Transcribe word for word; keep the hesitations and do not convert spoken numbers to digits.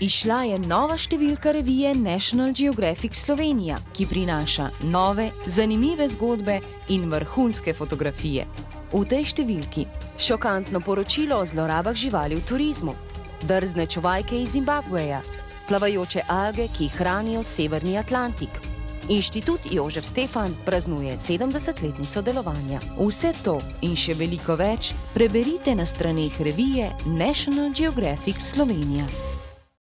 Izšla je nova številka revije National Geographic Slovenija, ki prinaša nove, zanimive zgodbe in vrhunske fotografije. V tej številki šokantno poročilo o zlorabah živali v turizmu, drzne čuvajke iz Zimbabveja, plavajoče alge, ki hranijo Severni Atlantik. Inštitut Jožef Stefan praznuje sedemdesetletnico delovanja. Vse to in še veliko več preberite na straneh revije National Geographic Slovenija.